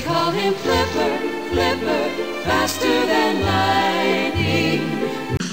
call him Flipper, Flipper, faster than lightning.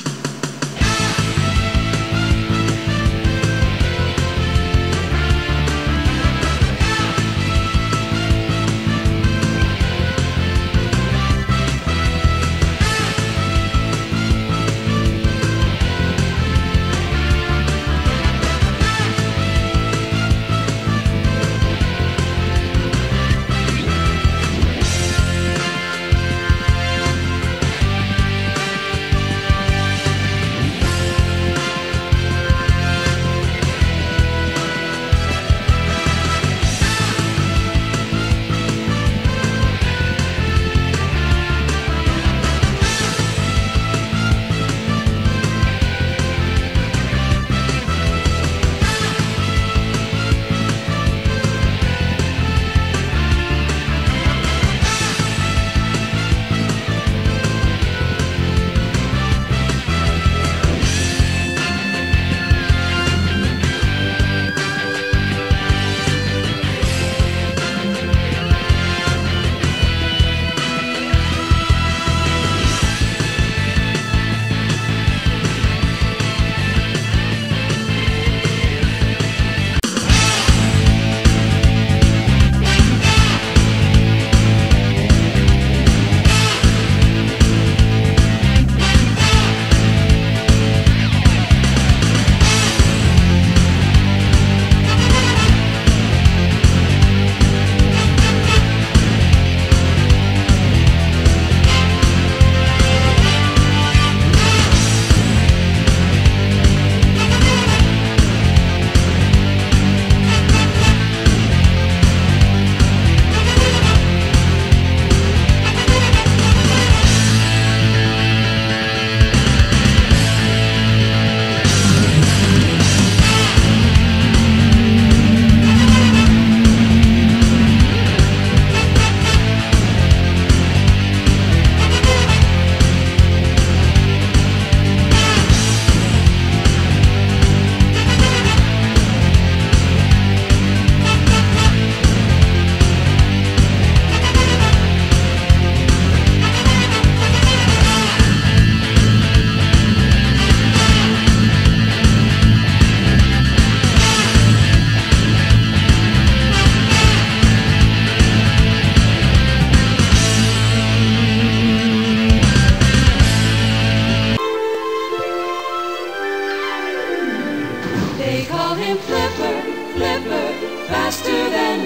They call him Flipper, Flipper, faster than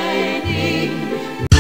lightning.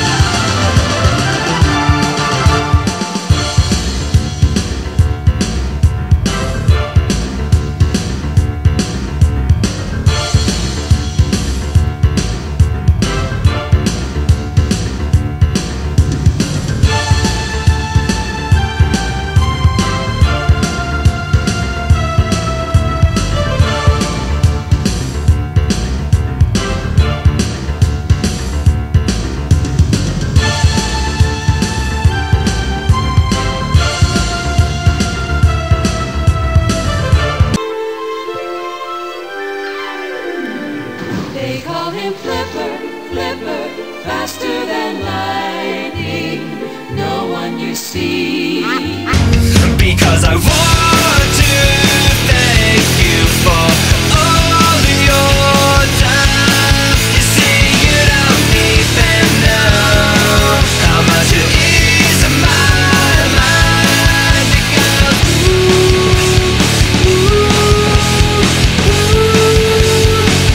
They call him Flipper, Flipper, faster than lightning. No one you see. Because I want to thank you for all your time. You see, you don't even know how much it is in my mind. Because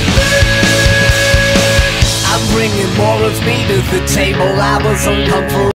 I'm bringing more of me to the table. I was uncomfortable.